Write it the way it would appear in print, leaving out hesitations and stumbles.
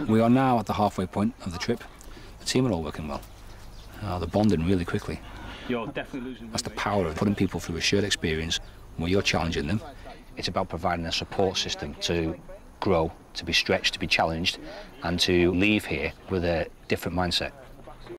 We are now at the halfway point of the trip. The team are all working well. They're bonding really quickly. You're definitely losing. That's the power of putting people through a shared experience where you're challenging them. It's about providing a support system to grow, to be stretched, to be challenged, and to leave here with a different mindset.